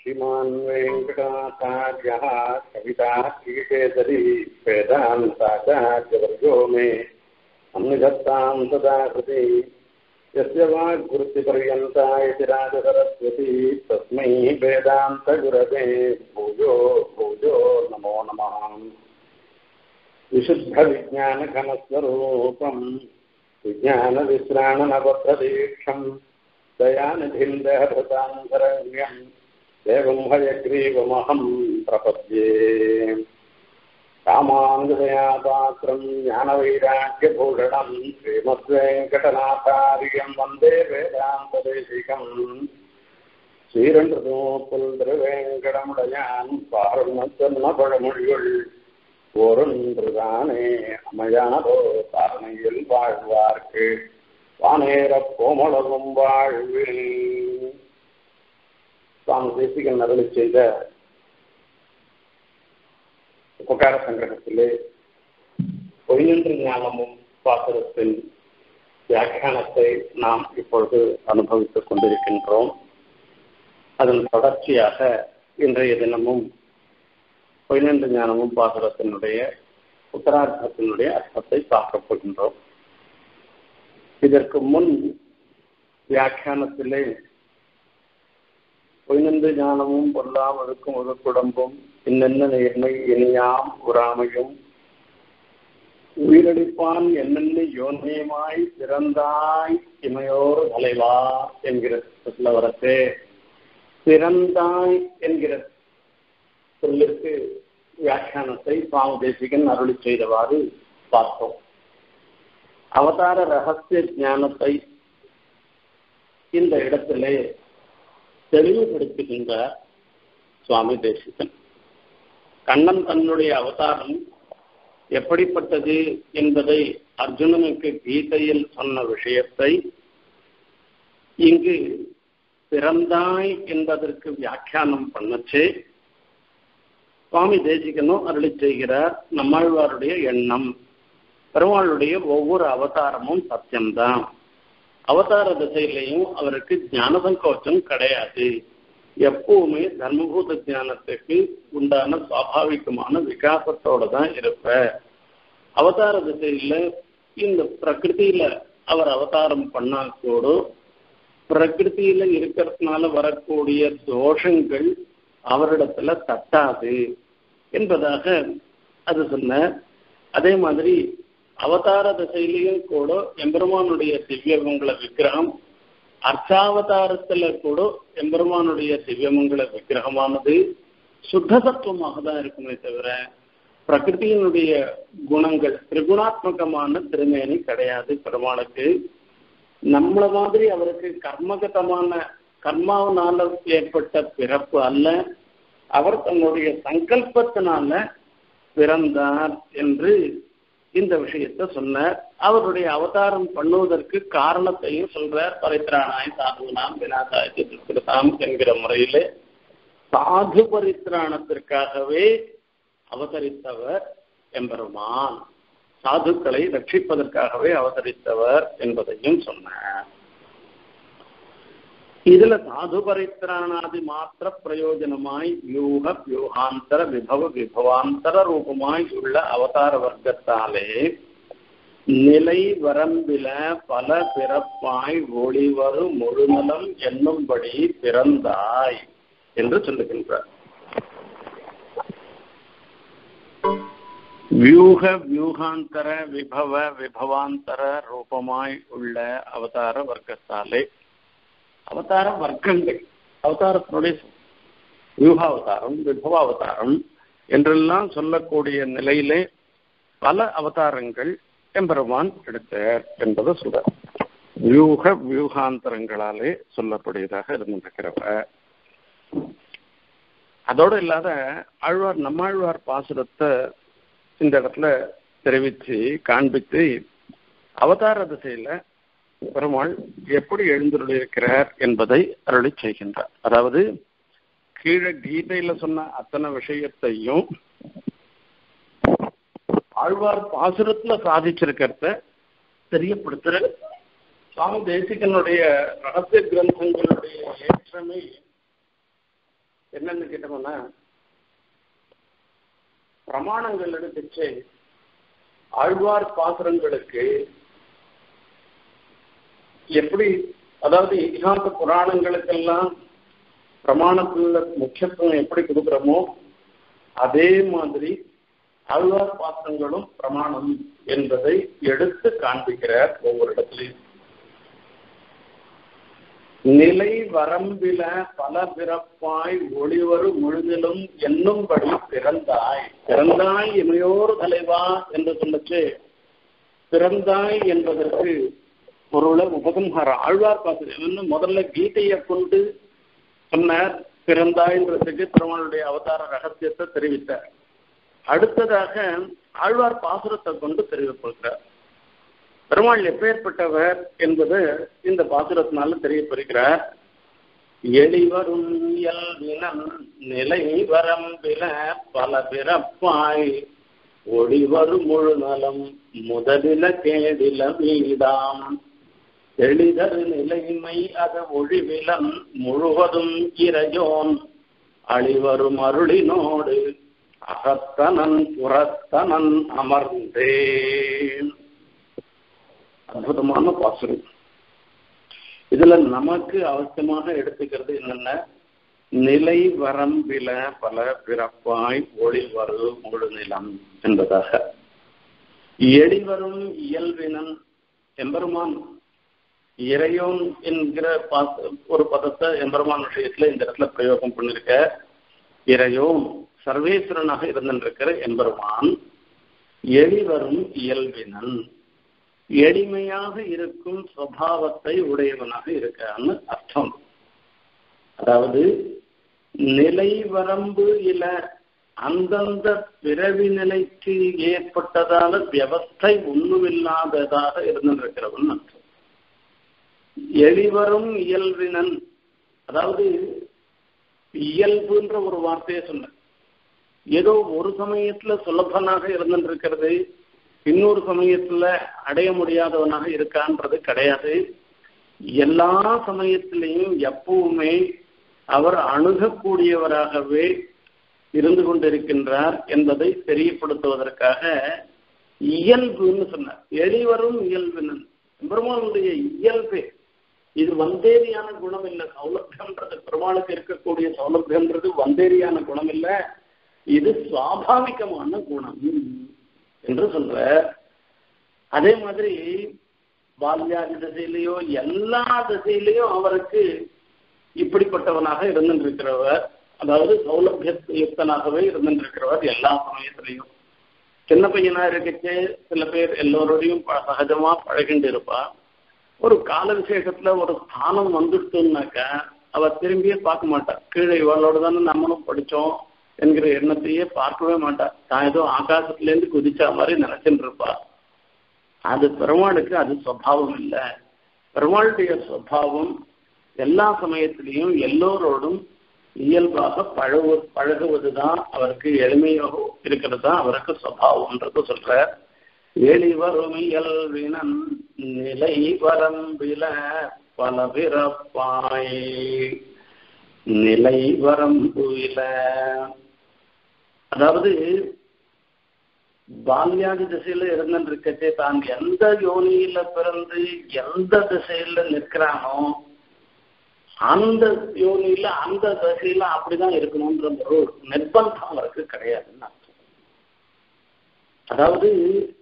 श्रीमान् वेङ्कटाचार्यः कविताकेसरी वेदान्ताचार्यवर्यो मे अन्निधत्तां सदा कृते यस्य वाग्वृत्तिपर्यन्ता यतिराजसरस्वती तस्मै वेदान्तगुरवे भूयो भूयो नमो नमः। विशुद्धविज्ञानघनस्वरूपम् विज्ञानविश्राणनबद्धदीक्षम् दयानिधिं देहभृतान्तरण्यम् देवं हयग्रीवमहं प्रपद्ये। रामानुजदयापात्रं ज्ञानवैराग्यभूषणं श्रीमद्वेङ्कटनाथार्यं वन्दे वेदान्तदेशिकम् श्रीरण्डतोपुल् திருவேங்கடமுடையான் பார்வணச்சன்ன பழமொழிகள் ஒருன்றுதானே அமையாதோ தாரணையில் வாழ்வார்க்கு வானேர கோமளவும் வாழ்வில். சுவாமி தேசிகன் அருளி செய்த உபகார சங்கிரகத்திலே பொய்நின்று ஞானமும் பாசுரத்தின் வியாக்கியானத்தை நாம் இப்பொழுது அனுபவித்துக் கொண்டிருக்கின்றோம். அதன் தொடர்ச்சியாக இன்றைய தினமும் பொய்நின்று ஞானமும் பாசுரத்தினுடைய உத்தரார்த்தத்தினுடைய அர்த்தத்தை பார்க்கப் போகின்றோம். இதற்கு முன் வியாக்கியானத்திலே பொய்நின்று ஞானமும் பொல்லாம் ஒழுக்கும் ஒழுக்குடம்பும் இன்னென்ன நேர்மை இனியாம் உறாமையும் உயிரடிப்பான் என்னென்ன யோன்யமாய் பிறந்தாய் இமையோர் தலைவா என்கிற சொல்ல வரத்தே பிறந்தாய் என்கிற சொல்லுக்கு வியாக்கியானத்தை சுவாமி தேசிகன் அருளி செய்தவாறு பார்த்தோம். அவதார ரகசிய ஞானத்தை இந்த இடத்திலே தெளிவுபடுத்துகின்ற சுவாமி தேசிகன் கண்ணன் தன்னுடைய அவதாரம் எப்படிப்பட்டது என்பதை அர்ஜுனனுக்கு கீதையில் சொன்ன விஷயத்தை இங்கு பிறந்தாய் என்பதற்கு வியாக்கியானம் பண்ணச்சே சுவாமி தேசிகனும் அருளி செய்கிறார். நம்மாழ்வாருடைய எண்ணம் பெருமாளுடைய ஒவ்வொரு அவதாரமும் சத்தியம்தான். அவதார திசையிலையும் அவருக்கு ஞான சங்கோச்சம் கிடையாது. எப்பவுமே தர்மபூத ஞானத்துக்கு உண்டான சுவாபாவிகமான விகாசத்தோட தான் இருப்ப. அவதார திசையில இந்த பிரகிருதியில அவர் அவதாரம் பண்ணா கூட பிரகிருதியில இருக்கிறதுனால வரக்கூடிய தோஷங்கள் அவரிடத்துல தட்டாது என்பதாக அது சொன்ன. அதே மாதிரி அவதார திசையிலையும் கூட எம்பெருமானுடைய திவ்யமங்கள விக்கிரகம் அர்ச்சாவதாரத்துல கூட எம்பெருமானுடைய திவ்யமங்கள விக்கிரகமானது சுத்த சத்துவமாக தான் இருக்குமே தவிர பிரகிருதியினுடைய குணங்கள் திரிகுணாத்மகமான திருமேனி கிடையாது பெருமாளுக்கு. நம்மள மாதிரி அவருக்கு கர்மகதமான கர்மாவனால ஏற்பட்ட பிறப்பு அல்ல, அவர் தன்னுடைய சங்கல்பத்தினால பிறந்தார் என்று இந்த விஷயத்தை சொன்னார். அவருடைய அவதாரம் பண்ணுவதற்கு காரணத்தையும் சொல்றார். பரித்ராணாய் சாதுனாம் விநாசாய் திருத்தாம் என்கிற முறையிலே சாது பரித்ராணத்திற்காகவே அவதரித்தவர் எம்பெருமான், சாதுக்களை ரட்சிப்பதற்காகவே அவதரித்தவர் என்பதையும் சொன்னார். இதுல சாது பரித்ராணாதி மாத்திர பிரயோஜனமாய் வியூக வியூகாந்தர விபவ விபவாந்தர ரூபமாய் உள்ள அவதார வர்க்கத்தாலே நிலை வரம்பில பல பிறப்பாய் ஒளிவரு முழுநலம் என்னும்படி பிறந்தாய் என்று சொல்லுகின்றார். வியூக வியூகாந்தர விபவ விபவாந்தர ரூபமாய் உள்ள அவதார வர்க்கத்தாலே அவதார வர்க்கங்கள் அவதாரத்தினுடைய வியூகாவதாரம் விபவாவதாரம் என்றெல்லாம் சொல்லக்கூடிய நிலையிலே பல அவதாரங்கள் எம்பெருமான் எடுத்தார் என்பதை சொல்றார். வியூக வியூகாந்தரங்களாலே சொல்லக்கூடியதாக இருந்திருக்கிறவ. அதோடு இல்லாத ஆழ்வார் நம்மாழ்வார் பாசுரத்தை இந்த இடத்துல தெரிவித்து காண்பித்து அவதார திசையில பெருமாள் எப்படி எழுந்துள்ளிருக்கிறார் என்பதை அருளி செய்கின்றார். அதாவது கீழே கீதையில சொன்ன அத்தனை விஷயத்தையும் ஆழ்வார் பாசுரத்துல சாதிச்சிருக்கிறத தெரியப்படுத்துற சுவாமி தேசிகனுடைய ரகசிய கிரந்தங்களுடைய ஏற்றமே என்னன்னு கேட்டோம்னா, பிரமாணங்கள் எடுத்துச்சு ஆழ்வார் பாசுரங்களுக்கு எப்படி, அதாவது இதிகாச புராணங்களுக்கெல்லாம் பிரமாணத்துல முக்கியத்துவம் எப்படி கொடுக்குறோமோ அதே மாதிரி ஆழ்வார் பாசுரங்களும் பிரமாணம் என்பதை எடுத்து காண்பிக்கிறார் ஒவ்வொரு இடத்துலையும். நிலை வரம்பில பல பிறப்பாய் ஒளிவரு முழுதிலும் என்னும்படி பிறந்தாய். பிறந்தாய் இமையோர் தலைவா என்று சொல்லச்சு, பிறந்தாய் என்பதற்கு பொருளை உபசம்ஹார ஆழ்வார் பாசுரம் முதல்ல கீதையை கொண்டு சொன்னார். பிறந்தாய்ன்றதுக்கு பெருமாளுடைய அவதார ரகசியத்தை தெரிவித்தார். அடுத்ததாக ஆழ்வார் பாசுரத்தை கொண்டு தெரிவிப்படுகிறார். பெருமாள் எப்பேற்பட்டவர் என்பது இந்த பாசுரத்தினால தெரியப்படுகிறார். எளிவரும் இயல்பினன் நிலை வரம்பில பல பிறப்பாய் ஒளிவரு முழு நலம் முதலில கேடில வீடாம் எளிதரு நிலைமை அது ஒழிவிலன் முழுவதும் இறையோன் அழிவரும் அருளினோடு அகத்தனன் புறத்தனன் அமர்ந்தேன். அற்புதமான பாசுரம். இதுல நமக்கு அவசியமாக எடுத்துக்கிறது என்னென்ன, நிலை வரம்பில பல பிறப்பாய் ஒளிவரு முழு நிலம் என்பதாக. எளிவரும் இயல்பினன் எம்பெருமான் இறையோன் என்கிற ஒரு பதத்தை எம்பெருமான் விஷயத்துல இந்த இடத்துல பிரயோகம் பண்ணிருக்க. இறையோன் சர்வேஸ்வரனாக இருந்திருக்கிற எம்பெருமான் எளிவரும் இயல்பினன் எளிமையாக இருக்கும் சுபாவத்தை உடையவனாக இருக்கான்னு அர்த்தம். அதாவது நிலை வரம்பு இல்ல அந்தந்த பிறவி நிலைக்கு ஏற்பட்டதால வியவஸ்தை ஒண்ணுமில்லாததாக இருந்திருக்கிறவன் அர்த்தம். எளிவரும் இயல்பினன், அதாவது இயல்புன்ற ஒரு வார்த்தையை சொன்ன, ஏதோ ஒரு சமயத்துல சுலபனாக இருந்திருக்கிறது, இன்னொரு சமயத்துல அடைய முடியாதவனாக இருக்கான்றது கிடையாது. எல்லா சமயத்திலையும் எப்பவுமே அவர் அணுகக்கூடியவராகவே இருந்து கொண்டிருக்கின்றார் என்பதை தெரியப்படுத்துவதற்காக இயல்புன்னு சொன்னார். எளிவரும் இயல்பினன் பெருமாளுடைய இயல்பே இது. வந்தேரியான குணம் இல்லை, சௌலபியம்ன்றது பெருமாளுக்கு இருக்கக்கூடிய சௌலபியம்ன்றது வந்தேரியான குணம் இல்லை, இது சுவாபாவிகமான குணம் என்று சொல்ற. அதே மாதிரி பால்யாதி திசையிலையோ எல்லா திசையிலையும் அவருக்கு இப்படிப்பட்டவனாக இருந்திருக்கிறவர், அதாவது சௌலபியயுக்தனாகவே இருந்திருக்கிறவர் எல்லா சமயத்திலையும். சின்ன பையனா இருக்கச்சே சில பேர் எல்லோரோடையும் சகஜமா பழகிண்டு இருப்பா. ஒரு கால விசேஷத்துல ஒரு ஸ்தானம் வந்துட்டுனாக்கா அவ திரும்பியே பார்க்க மாட்டா. கீழே இவளோட தானே நம்மளும் படிச்சோம் என்கிற எண்ணத்தையே பார்க்கவே மாட்டா. தான் ஏதோ ஆகாசத்திலேருந்து குதிச்சா மாதிரி நினைச்சுட்டு இருப்பா. அது பெருமாளுக்கு அது சுவாவம் இல்லை. பெருமாளுடைய சுவாவம் எல்லா சமயத்திலையும் எல்லோரோடும் இயல்பாக பழகுவதுதான் அவருக்கு எளிமையாக இருக்கிறது தான் அவருக்கு சுவாவம்ன்றது சொல்ற. எளிவரும் இயல்பினன் நிலை வரம்பில பல பிறப்பாய் நிலை வரம்புல, அதாவது பால்யாதி திசையில இருந்துருக்கச்சே தான் எந்த யோனியில பிறந்து எந்த திசையில நிற்கிறானோ அந்த யோனியில அந்த திசையில அப்படிதான் இருக்கணும்ன்ற ஒரு நிர்பந்தம் அவருக்கு கிடையாதுன்னு அர்த்தம். அதாவது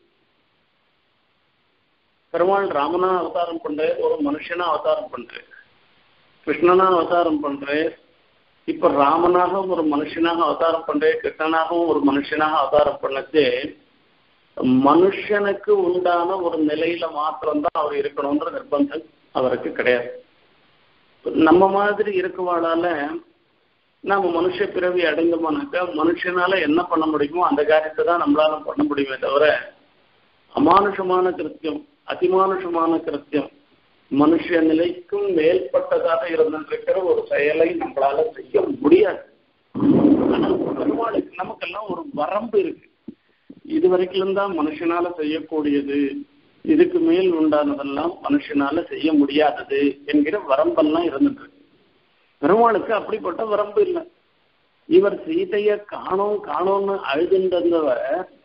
பெருமாள் ராமனா அவதாரம் பண்ற, ஒரு மனுஷனா அவதாரம் பண்ற, கிருஷ்ணனா அவதாரம் பண்ற, இப்ப ராமனாக ஒரு மனுஷனாக அவதாரம் பண்ற, கிருஷ்ணனாகவும் ஒரு மனுஷனாக அவதாரம் பண்ணது மனுஷனுக்கு உண்டான ஒரு நிலையில மாத்திரம்தான் அவர் இருக்கணும்ன்ற நிர்பந்தம் அவருக்கு கிடையாது. நம்ம மாதிரி இருக்குவாளால நாம மனுஷ பிறவி அடைந்தோம்னாக்கா மனுஷனால என்ன பண்ண முடியுமோ அந்த காரியத்தை தான் நம்மளால பண்ண முடியுமே தவிர அமானுஷமான கிருத்தியம் அதிமானுஷமான கிருத்தியம் மனுஷ நிலைக்கும் மேற்பட்டதாக இருந்திருக்கிற ஒரு செயலை நம்மளால செய்ய முடியாது. ஆனா பெருமாளுக்கு நமக்கெல்லாம் ஒரு வரம்பு இருக்கு. இது வரைக்கும் தான் மனுஷனால செய்யக்கூடியது, இதுக்கு மேல் உண்டானதெல்லாம் மனுஷனால செய்ய முடியாதது என்கிற வரம்பெல்லாம் இருந்துட்டு இருக்கு. பெருமாளுக்கு அப்படிப்பட்ட வரம்பு இல்லை. இவர் சீதைய காணோம்னு அழுதுன்றவர்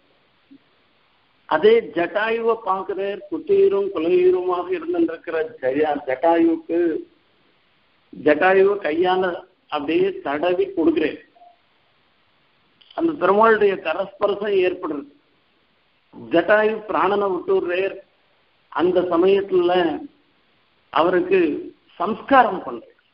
அதே ஜட்டாயுவை பார்க்கிறார். குத்தீரும் குலவீருமாக இருந்திருக்கிற ஜட்டாயுவை கையால அப்படியே தடவி கொடுக்கிறேன். அந்த பெருமாளுடைய கரஸ்பரசம் ஏற்படுறது. ஜட்டாயு பிராணனை விட்டுறார். அந்த சமயத்துல அவருக்கு சம்ஸ்காரம்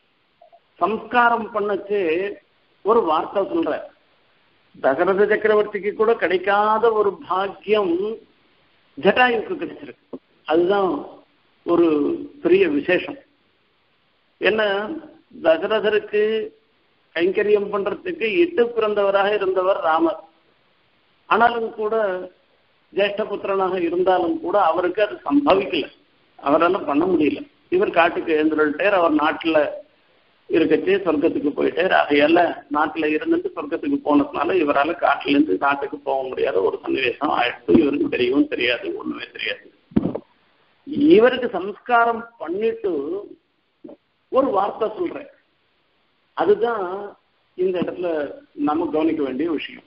பண்ணச்சு ஒரு வார்த்தை சொல்ற. தசரத சக்கரவர்த்திக்கு கூட கிடைக்காத ஒரு பாக்கியம் ஜட்டாயுக்கு கிடைச்சிருக்கு. அதுதான் ஒரு பெரிய விசேஷம். என்ன, தசரதருக்கு கைங்கரியம் பண்றதுக்கு இட்டு பிறந்தவராக இருந்தவர் ராமர். ஆனாலும் கூட ஜேஷ்டபுத்திரனாக இருந்தாலும் கூட அவருக்கு அது சம்பவிக்கல, அவரால் பண்ண முடியல. இவர் காட்டுக்கு எழுந்துட்டார். அவர் நாட்டுல இருக்கச்சே சொர்க்கத்துக்கு போயிட்டார். ஆகையால நாட்டுல இருந்துட்டு சொர்க்கத்துக்கு போனதுனால இவரால் காட்டுல இருந்து நாட்டுக்கு போக முடியாத ஒரு சன்னிவேசம் ஆயிடுச்சு. இவருக்கு தெரியவும் தெரியாது, ஒண்ணுமே தெரியாது. இவருக்கு சம்ஸ்காரம் பண்ணிட்டு ஒரு வார்த்தை சொல்றேன். அதுதான் இந்த இடத்துல நம்ம கவனிக்க வேண்டிய விஷயம்.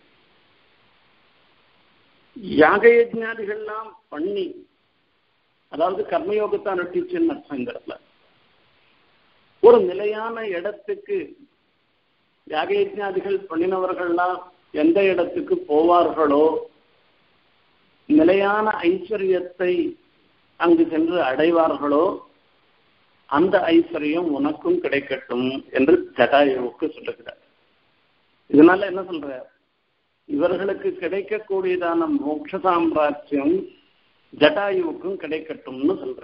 யாக யஜ்ஞாதிகள்லாம் பண்ணி, அதாவது கர்மயோகத்தை அனுஷ்டிச்சுன்னு அர்த்தம். இந்த இடத்துல ஒரு நிலையான இடத்துக்கு யாக யஜ்ஞாதிகள் பண்ணினவர்கள்லாம் எந்த இடத்துக்கு போவார்களோ நிலையான ஐஸ்வர்யத்தை அங்கு சென்று அடைவார்களோ அந்த ஐஸ்வர்யம் உனக்கும் கிடைக்கட்டும் என்று ஜட்டாயுவுக்கு சொல்லுகிறார். இதனால என்ன சொல்ற, இவர்களுக்கு கிடைக்கக்கூடியதான மோட்ச சாம்ராஜ்யம் ஜட்டாயுவுக்கும் கிடைக்கட்டும்னு சொல்ற.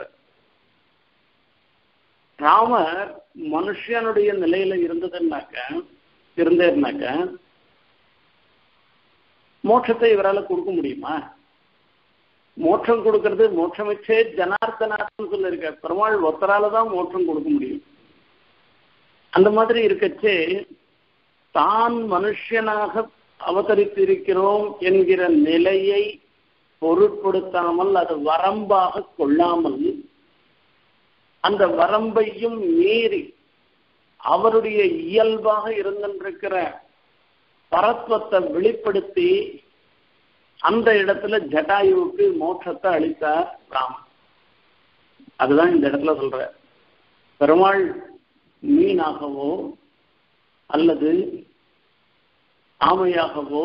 ராமர் மனுஷனுடைய நிலையில இருந்தேன்னாக்க மோட்சத்தை இவரால் கொடுக்க முடியுமா? மோட்சம் கொடுக்கறது மோட்சமிச்சே ஜனார்த்தனார்த்தம் சொல்லிருக்க. பெருமாள் ஒத்தரால தான் மோட்சம் கொடுக்க முடியும். அந்த மாதிரி இருக்கச்சே தான் மனுஷனாக அவதரித்திருக்கிறோம் என்கிற நிலையை பொருட்படுத்தாமல், அது வரம்பாக கொள்ளாமல், அந்த வரம்பையும் மீறி அவருடைய இயல்பாக இருந்திருக்கிற பரத்வத்தை வெளிப்படுத்தி அந்த இடத்துல ஜட்டாயுவுக்கு மோட்சத்தை அளித்தார் ராமன். அதுதான் இந்த இடத்துல சொல்ற. பெருமாள் மீனாகவோ அல்லது ஆமையாகவோ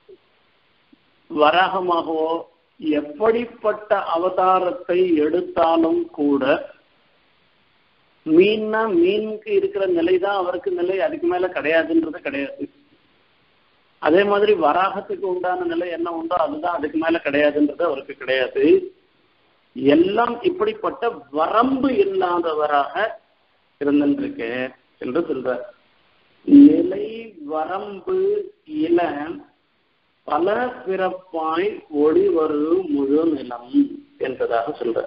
வராகமாகவோ எப்படிப்பட்ட அவதாரத்தை எடுத்தாலும் கூட மீன்னா மீனுக்கு இருக்கிற நிலைதான் அவருக்கு நிலை, அதுக்கு மேல கிடையாதுன்றது கிடையாது. அதே மாதிரி வராகத்துக்கு உண்டான நிலை என்ன உண்டோ அதுதான், அதுக்கு மேல கிடையாதுன்றது அவருக்கு கிடையாது. எல்லாம் இப்படிப்பட்ட வரம்பு இல்லாதவராக இருந்திருக்க என்று சொல்ற. நிலை வரம்பு இல பல பிறப்பாய் ஒளிவரு முழு நிலம் என்பதாக சொல்ற.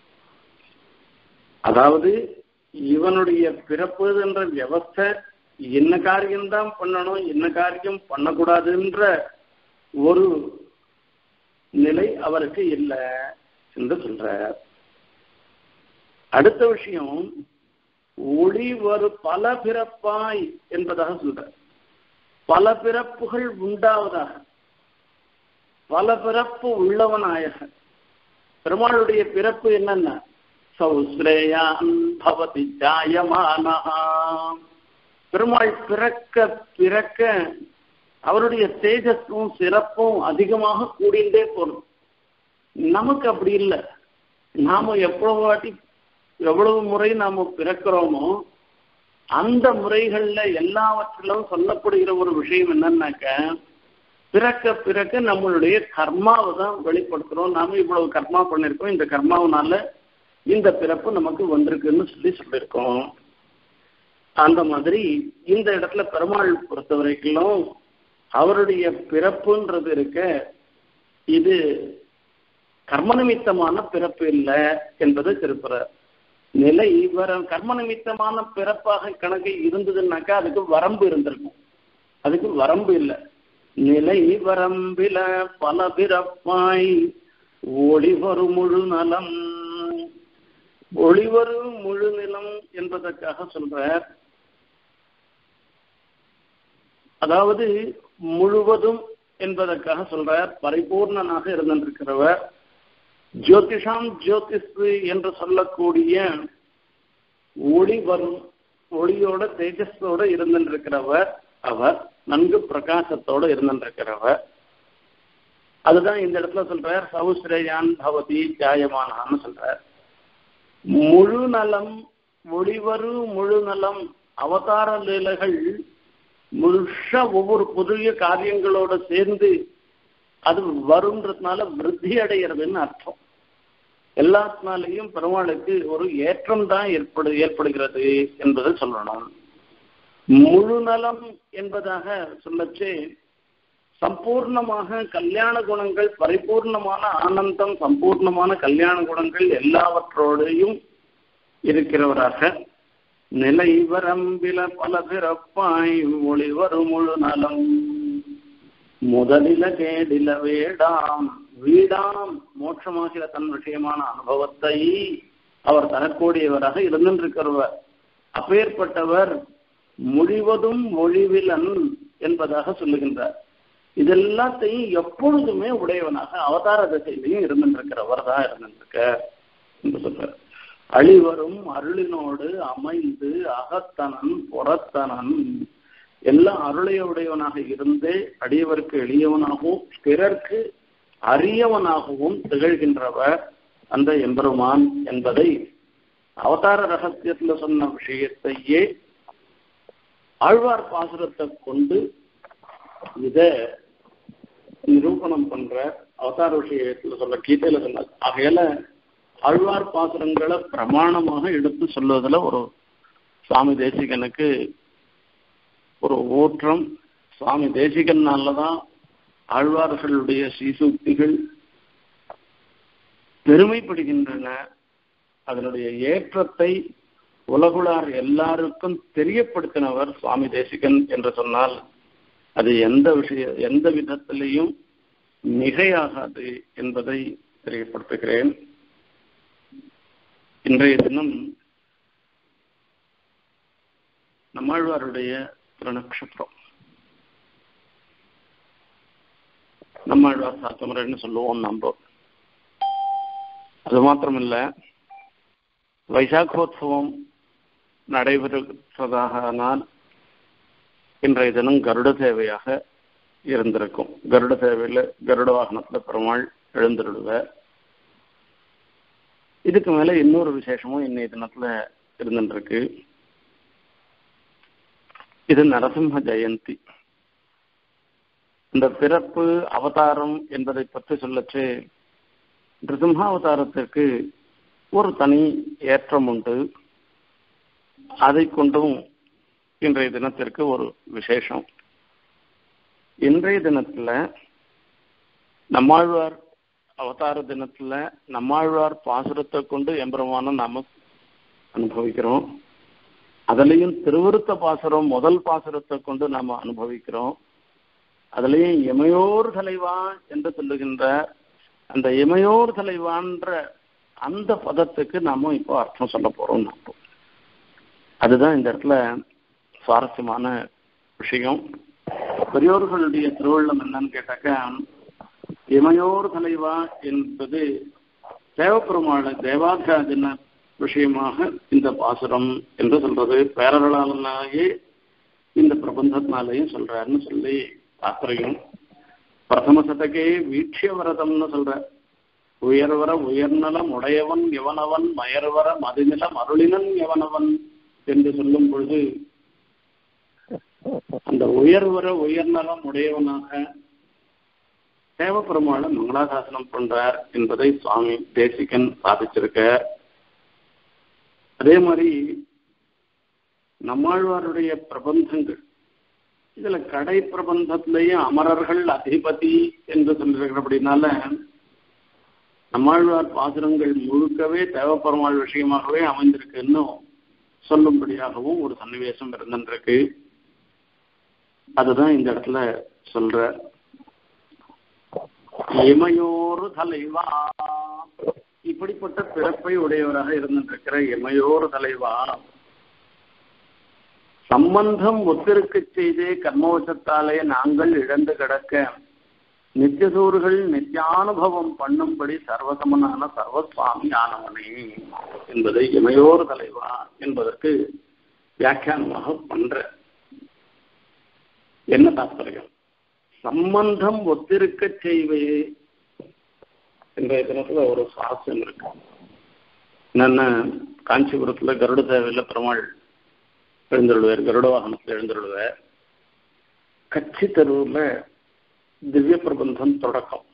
அதாவது இவனுடைய பிறப்பு என்ற வியவஸ்தை என்ன காரியம்தான் பண்ணணும், என்ன காரியம் பண்ணக்கூடாதுன்ற ஒரு நிலை அவருக்கு இல்லை என்று சொல்ற. அடுத்த விஷயம், ஒளி ஒரு பல பிறப்பாய் என்பதாக சொல்ற. பல பிறப்புகள் உண்டாவதாக, பல பிறப்பு உள்ளவனாய பெருமாளுடைய பிறப்பு என்னன்னா சௌஸ்ரேயான் பவதி ஜாயமானஹா. பெருமாள் பிறக்க பிறக்க அவருடைய தேஜஸும் சிறப்பும் அதிகமாக கூடிண்டே போகும். நமக்கு அப்படி இல்லை. நாம எவ்வளவு முறை நாம பிறக்கிறோமோ அந்த முறைகள்ல எல்லாவற்றிலும் சொல்லப்படுகிற ஒரு விஷயம் என்னன்னாக்க, பிறக்க பிறக்க நம்மளுடைய கர்மாவை தான் வெளிப்படுத்துறோம். நாம இவ்வளவு கர்மா பண்ணிருக்கோம், இந்த கர்மாவனால இந்த பிறப்பு நமக்கு வந்திருக்குன்னு சொல்லியிருக்கோம். அந்த மாதிரி இந்த இடத்துல பெருமாள் பொறுத்த வரைக்கும் அவருடைய பிறப்புன்றது இருக்க, இது கர்ம நிமித்தமான பிறப்பு இல்லை என்பதை திருப்புறார். நிலை கர்ம நிமித்தமான பிறப்பாக கணக்கு இருந்ததுன்னாக்கா அதுக்கு வரம்பு இருந்திருக்கும். அதுக்கு வரம்பு இல்லை. நிலை வரம்பில பல பிறப்பாய் ஒளிவரு முழு நலம். ஒளிவரு முழு நிலம் என்பதற்காக சொல்ற. அதாவது முழுவதும் என்பதற்காக சொல்றார். பரிபூர்ணனாக இருந்திருக்கிறவர், ஜோதிஷாம் ஜோதிஷ் என்று சொல்லக்கூடிய ஒளி வரும் ஒளியோட தேஜஸோட இருந்திருக்கிறவர். அவர் நன்கு பிரகாசத்தோட இருந்திருக்கிறவர். அதுதான் இந்த இடத்துல சொல்றார் சௌஸ்ரயான் பவதி ஜாயமானான்னு சொல்றார். முழு நலம் ஒளிவரு முழு நலம் அவதார லீலைகள் முழுஷா ஒவ்வொரு புதிய காரியங்களோட சேர்ந்து அது வருன்றதுனால விருத்தி அடைகிறதுன்னு அர்த்தம். எல்லாத்தினாலையும் பெருமாளுக்கு ஒரு ஏற்றம் தான் ஏற்படுகிறது என்பதை சொல்லணும். முழு நலம் என்பதாக சொல்லச்சு சம்பூர்ணமாக கல்யாண குணங்கள், பரிபூர்ணமான ஆனந்தம், சம்பூர்ணமான கல்யாண குணங்கள் எல்லாவற்றோடையும் இருக்கிறவராக நிலைவரம்பில பல பிறப்பாய் ஒளிவரு முழு நலம் முதலில கேடில வேடாம் வீடாம் மோட்சமாகிற தன் விஷயமான அனுபவத்தை அவர் தரக்கூடியவராக இருந்திருக்கிறவர். அப்பேற்பட்டவர் முடிவதும் மொழிவிலன் என்பதாக சொல்லுகின்றார். இதெல்லாத்தையும் எப்பொழுதுமே உடையவனாக அவதார திசையிலையும் இருந்திருக்கிறவர் தான் இருந்திருக்க என்று சொல்றார். அழிவரும் அருளினோடு அமைந்து அகத்தனன் புறத்தனன் எல்லாம் அருளையுடையவனாக இருந்தே அடியவருக்கு எளியவனாகவும் பிறர்க்கு அரியவனாகவும் திகழ்கின்றவர் அந்த எம்பெருமான் என்பதை அவதார ரகசியத்தில் சொன்ன விஷயத்தையே ஆழ்வார் பாசுரத்தை கொண்டு இத நிரூபணம் பண்ற அவதார விஷயத்துல சொல்ல கீதையில சொன்ன. ஆகையால ஆழ்வார் பாசுரங்களை பிரமாணமாக எடுத்து சொல்வதில் ஒரு சுவாமி தேசிகனுக்கு ஒரு ஊற்றம். சுவாமி தேசிகனாலதான் ஆழ்வார்களுடைய ஸ்ரீசூக்திகள் பெருமைப்படுகின்றன. அதனுடைய ஏற்றத்தை உலகுளார் எல்லாருக்கும் தெரியப்படுத்தினவர் சுவாமி தேசிகன் என்று சொன்னால் அது எந்த விதத்திலையும் மிகையாகாது என்பதை தெரியப்படுத்துகிறேன். இன்றைய தினம் நம்மாழ்வாருடைய திருநக்ஷத்திரம். நம்மாழ்வார் சாத்தமுறைன்னு சொல்லுவோம் நம்ம. அது மாத்திரமில்ல, வைசாகோத்சவம் நடைபெறுவதானால் இன்றைய தினம் கருட சேவையாக இருந்திருக்கும். கருட சேவையில கருட வாகனத்துல பெருமாள் எழுந்திருடுவார். இதுக்கு மேல இன்னொரு விசேஷமும் இன்னைய தினத்துல இருந்துருக்கு. இது நரசிம்ம ஜெயந்தி. இந்த பிறப்பு அவதாரம் என்பதை பற்றி சொல்லச்சு நிருசிம்ஹாவதாரத்திற்கு ஒரு தனி ஏற்றம் உண்டு. அதை கொண்டும் இன்றைய தினத்திற்கு ஒரு விசேஷம். இன்றைய தினத்துல நம்மாழ்வார் அவதார தினத்துல நம்மாழ்வார் பாசுரத்தை கொண்டு எம்பெருமான நாம அனுபவிக்கிறோம். அதுலயும் திருவிருத்த பாசுரம் முதல் பாசுரத்தை கொண்டு நாம அனுபவிக்கிறோம். அதுலயும் இமையோர் தலைவா என்று சொல்லுகின்ற அந்த இமையோர் தலைவான்ற அந்த பதத்துக்கு நாம இப்போ அர்த்தம் சொல்ல போறோம். அதுதான் இந்த இடத்துல சுவாரஸ்யமான விஷயம். பெரியோர்களுடைய திருவள்ளம் என்னன்னு கேட்டாக்கா, இமையோர் தலைவா என்பது தேவப்பெருமாள் தேவாத்தியாஜன விஷயமாக இந்த பாசுரம் என்று சொல்றது. பேரர்களாலேயே இந்த பிரபந்தத்தினாலேயும் சொல்றாருன்னு சொல்லி தாத்பரியம். பிரதம சதகே வீட்சிய வரதம்னு சொல்ற. உயர்வர உயர்நலம் உடையவன் எவனவன் மயர்வர மதுநிலம் அருளினன் எவனவன் என்று சொல்லும் பொழுது அந்த உயர்வர உயர்நலம் உடையவனாக தேவப்பெருமாளை மங்களாசாசனம் பண்றார் என்பதை சுவாமி தேசிகன் சாதிச்சிருக்க. அதே மாதிரி நம்மாழ்வாருடைய பிரபந்தங்கள் இதுல கடை பிரபந்தத்திலேயே அமரர்கள் அதிபதி என்று சொல்லிருக்கிறபடினால நம்மாழ்வார் பாசுரங்கள் முழுக்கவே தேவப்பெருமாள் விஷயமாகவே அமைந்திருக்குன்னு சொல்லும்படியாகவும் ஒரு சன்னிவேசம் இருந்திருக்கு. அதுதான் இந்த இடத்துல சொல்ற. இமையோரு தலைவா, இப்படிப்பட்ட பிறப்பை உடையவராக இருந்திருக்கிற இமையோரு தலைவா சம்பந்தம் ஒத்திருக்க செய்தே கர்மவசத்தாலே நாங்கள் இழந்து கிடக்க நித்தியசூர்கள் நித்தியானுபவம் பண்ணும்படி சர்வசமனான சர்வசுவாமி ஆனவனே என்பதை இமையோர் தலைவா என்பதற்கு வியாக்கியானமாக பண்ற. என்ன தாற்பயம்? சம்பந்தம் ஒத்திருக்க செய்வையே என்ற தினத்துல ஒரு சுவாசம் இருக்கு. என்னன்னா, காஞ்சிபுரத்துல கருட சேவையில பெருமாள் எழுந்தருள்வார், கருட வாகனத்துல எழுந்தருள்வார். கட்சி தெருவுல திவ்ய பிரபந்தம் தொடக்கம்.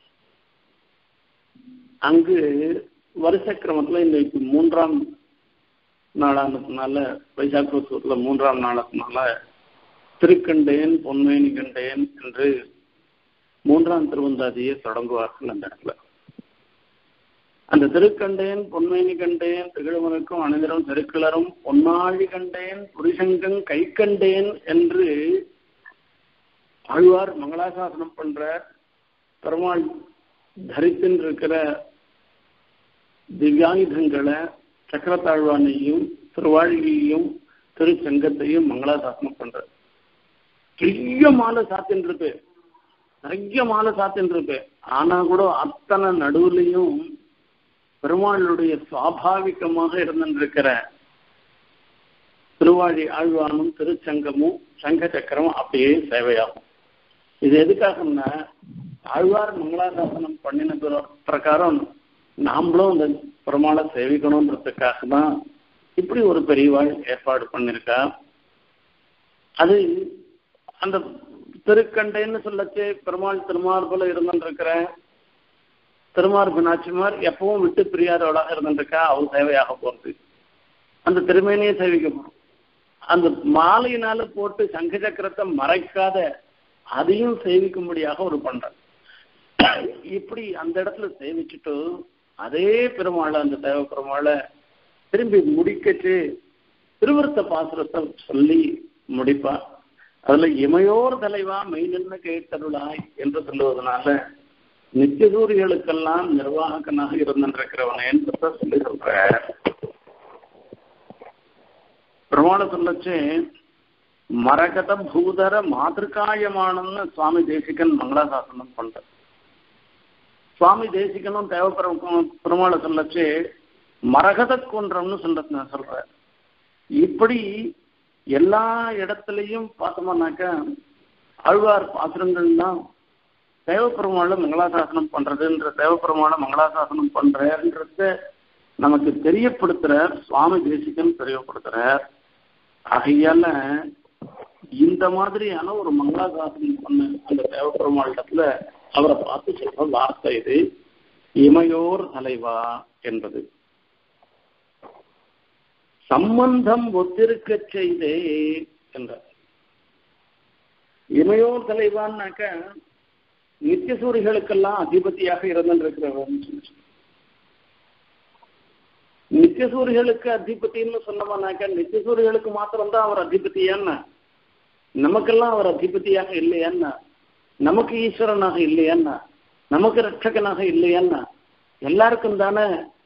அங்கு வருஷ கிரமத்துல இன்னைக்கு 3ஆம் நாளானதுனால, வைசாக்கோத்சவத்துல 3ஆம் நாளத்தினால திருக்கண்டேன் பொன்மேனி கண்டேன் என்று 3ஆம் திருவந்தாதியை தொடங்குவார்கள். அந்த இடத்துல அந்த திருக்கண்டேன் பொன்மேனி கண்டேன் திகழ்வனுக்கும் அனைவரும் திருக்கிளரும் பொன்னாழி கண்டேன் புரிசங்கம் கை கண்டேன் என்று ஆழ்வார் மங்களாசாசனம் பண்ற. பெருமாள் தரித்திருக்கிற திவ்யாயுதங்களை சக்கரத்தாழ்வானையும் திருவாழியையும் திருச்சங்கத்தையும் மங்களாசாசனம் பண்ற. பெரிய மாலை சாத்தின் இருப்பேன், நிறைய மாலை சாத்தின் இருப்பேன். ஆனா கூட அத்தனை நடுவுலையும் பெருமாளுடைய சுவாபாவிகமாக இருந்திருக்கிற திருவாழி ஆழ்வானும் திருச்சங்கமும் சங்க சக்கரமும் அப்படியே சேவையாகும். இது எதுக்காகன்னா, ஆழ்வார் மங்களாசாசனம் பண்ணின பிரகாரம் நாமளும் அந்த பெருமாளை சேவிக்கணும்ன்றதுக்காக தான் இப்படி ஒரு பெரியவாள் ஏற்பாடு பண்ணிருக்கா. அது அந்த திருக்கண்டைன்னு சொல்லச்சு பெருமாள் திருமார்புல இருந்துருக்கிற திருமார்பு நாச்சிமார் எப்பவும் விட்டு பிரியாதவளாக இருந்துருக்கா. அவர் சேவையாக போறது, அந்த திருமேனியை சேவிக்க போறோம். அந்த மாலையினால போட்டு சங்க சக்கரத்தை மறைக்காத அதையும் சேவிக்கும்படியாக ஒரு பண்ற. இப்படி அந்த இடத்துல சேவிச்சுட்டு அதே பெருமாளை, அந்த தேவ பெருமாளை திரும்பி முடிக்கச்சு திருவிருத்த பாசுரத்தை சொல்லி முடிப்பா. அதுல இமையோர் தலைவா மெய்நின்று கேட்டருளாய் என்று சொல்லுவதனால நித்தியசூரிகளுக்கெல்லாம் நிர்வாகனாக இருந்திருக்கிறவனே என்று சொல்லி சொல்ற. பிரமாண சொல்லச்சு மரகத பூதர மாதிருக்காயமானன்னு சுவாமி தேசிகன் மங்களாசாசனம் பண்ற. சுவாமி தேசிகனும் பெருமாளை சொல்லச்சு மரகத குன்றம்னு சொல்ற. இப்படி எல்லா இடத்துலையும் பார்த்தோம்னாக்க ஆழ்வார் பாசுரங்கள்லாம் தேவப்பெருமாளை மங்களாசாசனம் பண்றதுன்ற, தேவப்பெருமாளை மங்களாசாசனம் பண்றன்றத நமக்கு தெரியப்படுத்துறார் சுவாமி தேசிகன் தெரியப்படுத்துறார். ஆகையால இந்த மாதிரியான ஒரு மங்களாசாசனம் பண்ண அந்த தேவப்பெருமாளிடத்துல அவரை பார்த்து சொல்ற வார்த்தை இது இமையோர் தலைவா என்பது. சம்பந்தம் ஒத்திருக்க செய்தே என்ற இமையோர் தலைவான்னாக்க நித்தியசூரிகளுக்கெல்லாம் அதிபதியாக இருந்திருக்கிறவன். நித்தியசூரிகளுக்கு அதிபதினு சொன்னோம்னாக்க நித்தியசூரிகளுக்கு மாத்திரம்தான் அவர் அதிபதியான்னா, நமக்கெல்லாம் அவர் அதிபதியாக இல்லையான்னா, நமக்கு ஈஸ்வரனாக இல்லையான்னா, நமக்கு ரட்சகனாக இல்லையான்னா, எல்லாருக்கும் தானே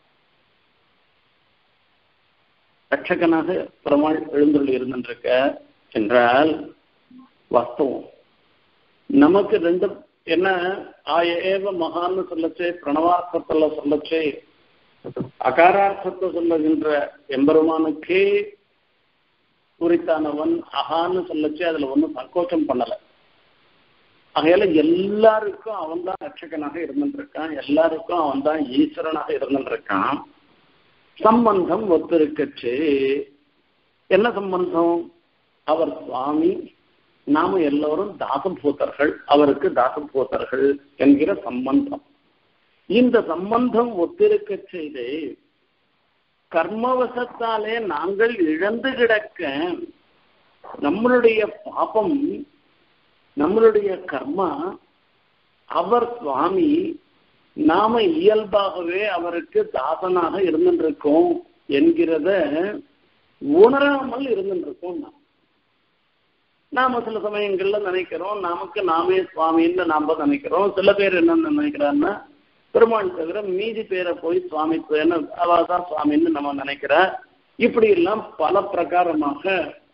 ரட்சகனாக பெருமாள் எழுந்துள்ள இருந்திருக்க என்றால் வாஸ்தவம். நமக்கு ரெண்டு என்ன ஏவ மகான்னு சொல்லச்சே, பிரணவார்த்தத்துல சொல்லச்சே, அகாரார்த்தத்தை சொல்லுகின்ற எம்பெருமானுக்கே குறித்தானவன் அகான்னு சொல்லச்சே அதுல ஒன்றும் சங்கோச்சம் பண்ணல. ஆகையால எல்லாருக்கும் அவன் தான் ரட்சகனாக இருந்துருக்கான், எல்லாருக்கும் அவன் தான் ஈஸ்வரனாக இருந்துருக்கான். சம்பந்தம் ஒத்திருக்கச்சு. என்ன சம்பந்தம்? அவர் சுவாமி, நாம எல்லோரும் தாசபூதர்கள், அவருக்கு தாசபூதர்கள் என்கிற சம்பந்தம். இந்த சம்பந்தம் ஒத்திருக்க செய்து கர்மவசத்தாலே நாங்கள் இழந்து கிடக்க நம்மளுடைய பாபம், நம்மளுடைய கர்மா, அவர் சுவாமி, நாம இயல்பாகவே அவருக்கு தாசனாக இருந்துருக்கோம் என்கிறத உணராமல் இருந்துருக்கோம். நாம சில சமயங்கள்ல நினைக்கிறோம் நமக்கு நாமே சுவாமின்னு நாம நினைக்கிறோம். சில பேர் என்ன நினைக்கிறான்னா பெருமாள் தவிர மீதி பேரை போய் சுவாமி அவதான் சுவாமின்னு நம்ம நினைக்கிற. இப்படி எல்லாம் பல பிரகாரமாக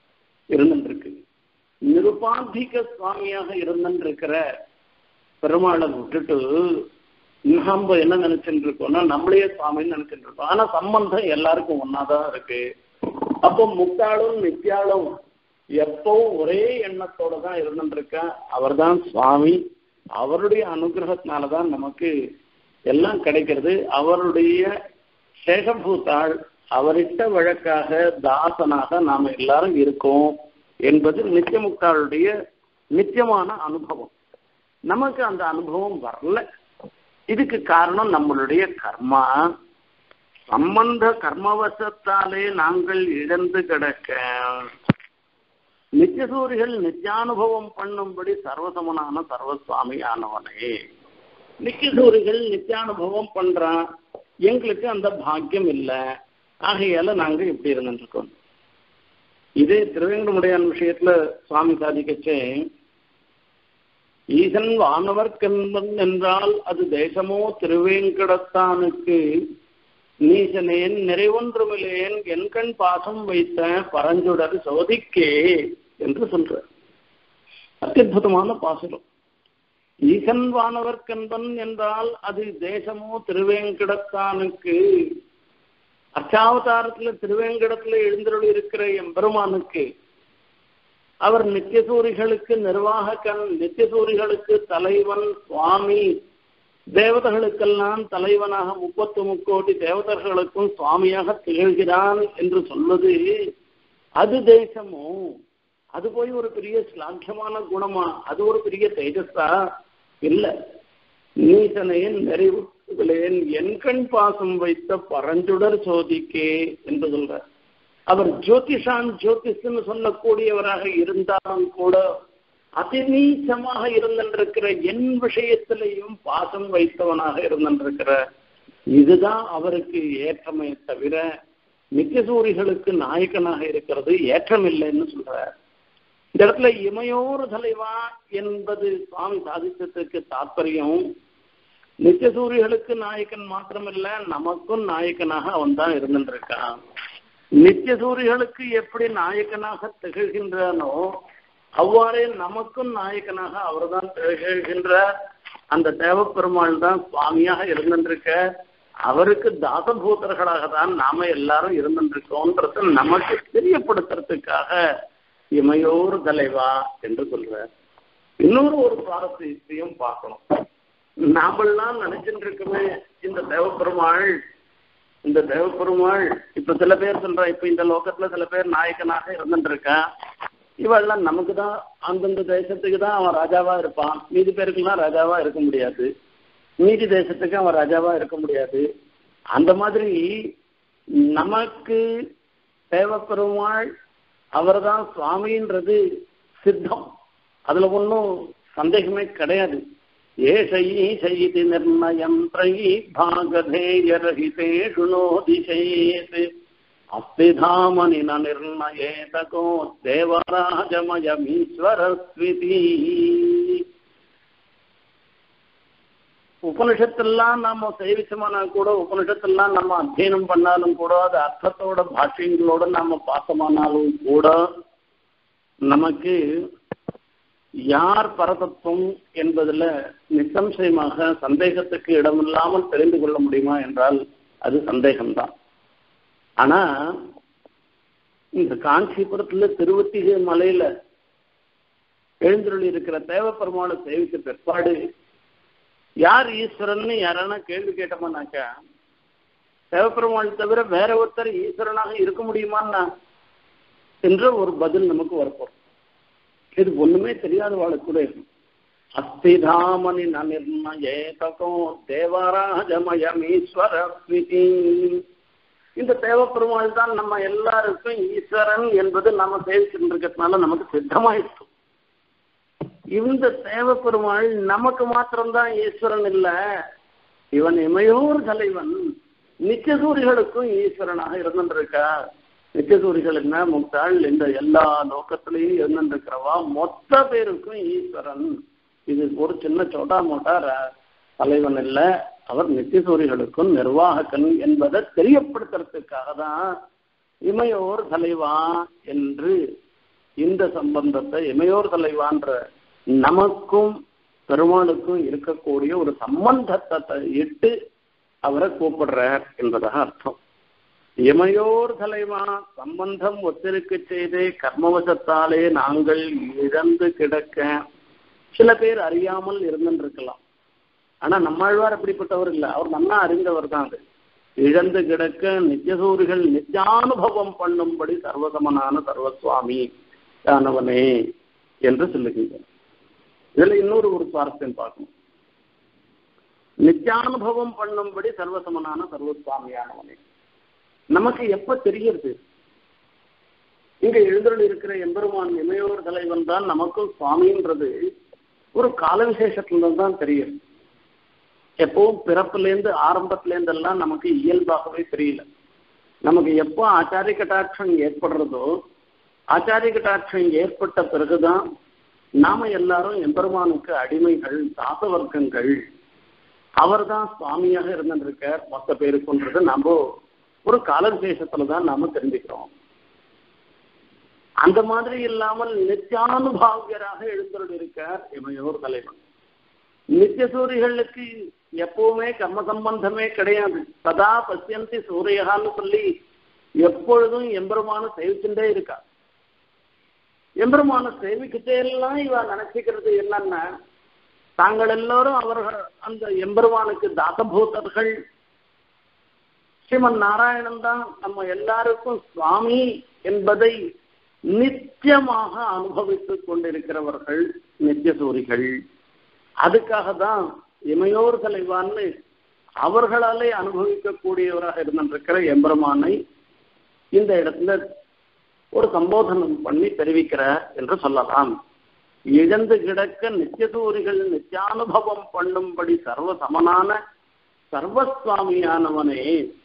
இருந்துருக்கு. நிருபாதிக சுவாமியாக இருந்துருக்கிற பெருமாளை விட்டுட்டு நம்ம என்ன நினைச்சுட்டு இருக்கோம்னா நம்மளையே சுவாமின்னு நினைச்சுட்டு இருக்கோம். ஆனா சம்பந்தம் எல்லாருக்கும் ஒன்னாதான் இருக்கு. அப்போ முக்தாளும் நித்யாளும் எப்பவும் ஒரே எண்ணத்தோட தான் இருந்துருக்கேன். அவர் தான் சுவாமி. அவருடைய அனுகிரகத்தினாலதான் நமக்கு எல்லாம் கிடைக்கிறது. அவருடைய சேஷபூத்தாள், அவரிட்ட வழக்காக தாசனாக நாம எல்லாரும் இருக்கோம் என்பது நித்தியமுக்தாளுடைய நித்தியமான அனுபவம். நமக்கு அந்த அனுபவம் வரல. இதுக்கு காரணம் நம்மளுடைய கர்மா. சம்பந்த கர்மவசத்தாலே நாங்கள் இழந்து கிடக்க நித்தியசூரிகள் நித்தியானுபவம் பண்ணும்படி சர்வசமனான சர்வசுவாமி ஆனவனே. நித்தியசூரிகள் நித்தியானுபவம் பண்றான், எங்களுக்கு அந்த பாக்கியம் இல்லை. ஆகையால நாங்க இப்படி இருந்துருக்கோம். இதே திருவேங்கடமுடையான் விஷயத்துல சுவாமி சாதிக்கச்சே, ஈசன் வானவர் கண்பன் என்றால் அது தேசமோ திருவேங்கடத்தானுக்கு, நீசனேன் நிறைவொன்றுமில்லேன் என் கண் பாசம் வைத்த பரஞ்சுடர் சோதிக்கே என்று சொல்ற அத்யுதமான பாசுரம். ஈசன் வானவர் கண்பன் என்றால் அது தேசமோ திருவேங்கடத்தானுக்கு, அர்ச்சாவதாரத்துல திருவேங்கடத்துல எழுந்தருள் இருக்கிற எம்பெருமானுக்கு, அவர் நித்தியசூரிகளுக்கு நிர்வாகக்கன், நித்தியசூரிகளுக்கு தலைவன் சுவாமி, தேவதைகளுக்கெல்லாம் தலைவனாக 33 தேவதர்களுக்கும் சுவாமியாக திகழ்கிறான் என்று சொல்வது அது தேசமோ? அது போய் ஒரு பெரிய ஸ்லாக்கியமான குணமா? அது ஒரு பெரிய தேஜஸா? இல்ல. நீசனையன் நிறைவுகளேன் என் கண் பாசம் வைத்த பரஞ்சுடர் சோதிக்கே என்று சொல்ற. அவர் ஜோதிஷான் ஜோதிஷன்னு சொல்லக்கூடியவராக இருந்தாலும் கூட அதிநீச்சமாக இருந்திருக்கிற என் விஷயத்திலையும் பாசம் வைத்தவனாக இருந்திருக்கிற இதுதான் அவருக்கு ஏற்றமே தவிர நித்தியசூரிகளுக்கு நாயக்கனாக இருக்கிறது ஏற்றம் இல்லைன்னு சொல்றார். இந்த இடத்துல இமையோர் தலைவா என்பது சுவாமி சாதித்ததுக்கு தாற்பயம், நித்தியசூரிகளுக்கு நாயக்கன் மாத்திரமில்ல நமக்கும் நாயக்கனாக அவன் தான் இருந்திருக்கான். நித்தியசூரிகளுக்கு எப்படி நாயக்கனாக திகழ்கின்றானோ அவ்வாறே நமக்கும் நாயக்கனாக அவர் தான் திகழ்கின்ற அந்த தேவப்பெருமாள் தான் சுவாமியாக இருந்திருக்க. அவருக்கு தாசபூதர்களாக தான் நாம எல்லாரும் இருந்திருக்கோன்றது நமக்கு தெரியப்படுத்துறதுக்காக இமையோர் தலைவா என்று சொல்றார். இன்னொரு ஒரு சுவாரஸ்யத்தையும் பார்க்கணும். நாமெல்லாம் நினைச்சுட்டு இருக்கோமே இந்த தேவப்பெருமாள் இப்ப சில பேர் சொல்ற, இப்ப இந்த லோகத்துல சில பேர் நாயக்கனாக இருந்துட்டு இருக்கான். இவெல்லாம் நமக்கு தான் அந்தந்த தேசத்துக்கு தான் அவன் ராஜாவா இருப்பான், மீதி பேருக்குலாம் ராஜாவா இருக்க முடியாது, மீதி தேசத்துக்கு அவன் ராஜாவா இருக்க முடியாது. அந்த மாதிரி நமக்கு தேவப்பெருமாள் அவர் தான் சுவாமின்றது சித்தம், அதுல ஒன்றும் சந்தேகமே கிடையாது. ஏஷைதி நிர்ணயம் த்ரயி பாகதேயரஹிதே சுனோதிசேத் அஸ்திதாமனி நிர்ணயேதகோ தேவராஜமயமீஸ்வரஸ்விதி. உபனிஷத்தெல்லாம் நம்ம சேவிச்சோம்னா கூட, உபனிஷத்தெல்லாம் நம்ம அத்தியனம் பண்ணாலும் கூட, அது அர்த்தத்தோட பாஷ்யங்களோட நம்ம பார்த்தோமானாலும் கூட நமக்கு யார் பரதத்துவம் என்பதுல நிசம்சயமாக சந்தேகத்துக்கு இடமில்லாமல் தெரிந்து கொள்ள முடியுமா என்றால் அது சந்தேகம்தான். ஆனா இந்த காஞ்சிபுரத்துல திருவத்திகை மலையில எழுந்தருளி இருக்கிற தேவப்பெருமாளை சேவித்த பிற்பாடு யார் ஈஸ்வரன் யாரான கேள்வி கேட்டோம்னாக்கா, தேவப்பெருமாள் தவிர வேற ஒருத்தர் ஈஸ்வரனாக இருக்க முடியுமான்னா என்ற ஒரு பதில் நமக்கு வரப்போம். இது ஒண்ணுமே தெரியாத வாழ்க்கை கூட இருக்கும். அஸ்திதாமனி நிர்ணயேதகோ தேவராஜமயமீஸ்வரஸ்விதி. இந்த தேவப்பெருமாள் தான் நம்ம எல்லாருக்கும் ஈஸ்வரன் என்பது நம்ம சேவிச்சுட்டு இருக்கிறதுனால நமக்கு சித்தமாயிடுச்சு. இந்த தேவப்பெருமாள் நமக்கு மாத்திரம்தான் ஈஸ்வரன் இல்ல, இவன் இமையோர் தலைவன், நித்தியசூரிகளுக்கும் ஈஸ்வரனாக இருந்துருக்கா. நித்தியசூரிகள் என்ன முக்தாள், இந்த எல்லா லோகத்திலையும் இருந்துருக்கிறவா மொத்த பேருக்கும் ஈஸ்வரன். இது ஒரு சின்ன சோட்டா மோட்டா தலைவன் இல்ல, அவர் நித்தியசூரிகளுக்கும் நிர்வாகக்கன் என்பதை தெரியப்படுத்துறதுக்காக தான் இமையோர் தலைவா என்று இந்த சம்பந்தத்தை இமையோர் தலைவான்ற நமக்கும் பெருமாளுக்கும் இருக்கக்கூடிய ஒரு சம்பந்தத்தை இட்டு அவரை கூப்பிடுறார் என்பதாக அர்த்தம். இமையோர் தலைவா சம்பந்தம் ஒத்திருக்க செய்தே கர்மவசத்தாலே நாங்கள் இழந்து கிடக்க. சில பேர் அறியாமல் இருந்திருக்கலாம். ஆனா நம்மாழ்வார் அப்படிப்பட்டவர் இல்லை, அவர் நல்லா அறிந்தவர் தான். அது இழந்து கிடக்க நித்தியசூரிகள் நித்தியானுபவம் பண்ணும்படி சர்வசமனான சர்வசுவாமி ஆனவனே என்று சொல்லுகின்றனர். இதுல இன்னொரு சுவாரஸ்யம் பார்க்கணும். நித்தியானுபவம் பண்ணும்படி சர்வசமனான சர்வசுவாமியானவனே நமக்கு எப்ப தெரிகிறது? இங்க எழுந்தருள் இருக்கிற எம்பெருமான் இமையோர் தலைவன் தான் நமக்கும் சுவாமின்றது ஒரு கால விசேஷத்துல தான் தெரியும். எப்பவும் பிறப்புலேருந்து ஆரம்பத்திலேருந்து எல்லாம் நமக்கு இயல்பாகவே தெரியல. நமக்கு எப்போ ஆச்சாரிய கட்டாட்சம் ஏற்படுறதோ, ஆச்சாரிய கட்டாட்சம் ஏற்பட்ட பிறகுதான் நாம எல்லாரும் எம்பெருமானுக்கு அடிமைகள், தாசவர்க்கங்கள். அவர் தான் சுவாமியாக இருந்திருக்கார் மொத்த பேருக்குன்றது நம்ம ஒரு கால விசேஷத்துலதான் நாம தெரிஞ்சுக்கிறோம். அந்த மாதிரி இல்லாமல் நித்தியானுபாவியராக எழுந்தருள் இருக்கார் இமையோர் தலைவன். நித்தியசூரிகளுக்கு எப்பவுமே கர்ம சம்பந்தமே கிடையாது. சதா பசியந்தி சூரியகான்னு சொல்லி எப்பொழுதும் எம்பெருமான சேவிச்சுட்டே இருக்கா. எம்பெருமான சேவிக்கிட்டே எல்லாம் இவ நினைச்சுக்கிறது என்னன்னா, தாங்கள் எல்லாரும் அவர்கள் அந்த எம்பெருமானுக்கு தாசபூதர்கள், ஸ்ரீமன் நாராயணன் தான் நம்ம எல்லாருக்கும் சுவாமி என்பதை நித்தியமாக அனுபவித்துக் கொண்டிருக்கிறவர்கள் நித்தியசூரிகள். அதுக்காக தான் இமையோர் தலைவான்னு அவர்களாலே அனுபவிக்கக்கூடியவராக இருந்திருக்கிற எம்பெருமானை இந்த இடத்துல ஒரு சம்போதனம் பண்ணி தெரிவிக்கிறார் என்று சொல்லலாம். இழந்து கிடக்க நித்தியசூரிகள் நித்தியானுபவம் பண்ணும்படி சர்வ சமனான சர்வசுவாமியானவனே.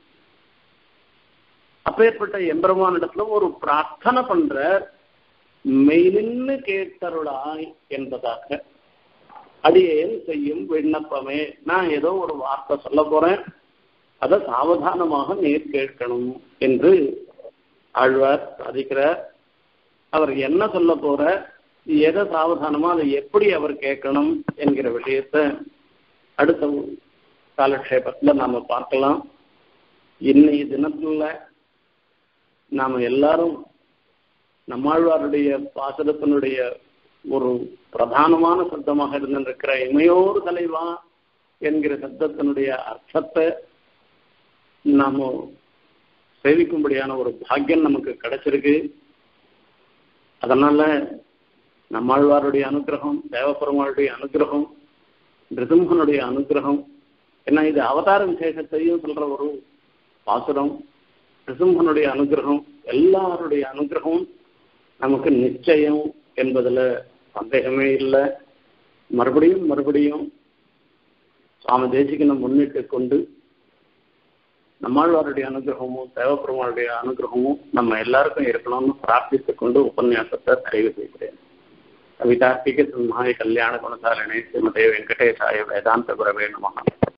அப்பேற்பட்ட எம்பெருமான் இடத்துல ஒரு பிரார்த்தனை பண்ற, மெய்நின்னு கேட்டருளாய் என்பதாக. அடியேன் செய்யும் விண்ணப்பமே, நான் ஏதோ ஒரு வார்த்தை சொல்ல போறேன், அதை சாவதானமாக நேர் கேட்கணும் என்று ஆழ்வார் சாதிக்கிறார். அவர் என்ன சொல்ல போற, எதை சாவதானமா, அதை எப்படி அவர் கேட்கணும் என்கிற விஷயத்தை அடுத்த காலக்ஷேபத்துல நாம பார்க்கலாம். இன்னைய தினத்துல நாம எல்லாரும் நம்மாழ்வாருடைய பாசுரத்தினுடைய ஒரு பிரதானமான சப்தமாக இருந்திருக்கிற இமையோர் தலைவா என்கிற சப்தத்தினுடைய அர்த்தத்தை நாம சேவிக்கும்படியான ஒரு பாக்கியம் நமக்கு கிடைச்சிருக்கு. அதனால நம்மாழ்வாருடைய அனுகிரகம், தேவப்பெருமாளுடைய அனுகிரகம், நிருசிம்மனுடைய அனுகிரகம், ஏன்னா இது அவதார விசேஷத்தையும் சொல்ற ஒரு பாசுரம். நிருசிம்மனுடைய அனுகிரகம், எல்லாருடைய அனுகிரகம் நமக்கு நிச்சயம் என்பதுல சந்தேகமே இல்லை. மறுபடியும் சுவாமி தேசிகனை முன்னிட்டு கொண்டு நம்மாழ்வாருடைய அனுகிரகமும் தேவப்பெருமாளுடைய அனுகிரகமும் நம்ம எல்லாருக்கும் இருக்கணும்னு பிரார்த்தித்துக் கொண்டு உபன்யாசத்தை நிறைவு செய்கிறேன். கவிதார்த்திக சிம்ஹாய கல்யாண குணசாலினே ஸ்ரீமதே வெங்கடேசாய வேதாந்த குரவே நமஹ.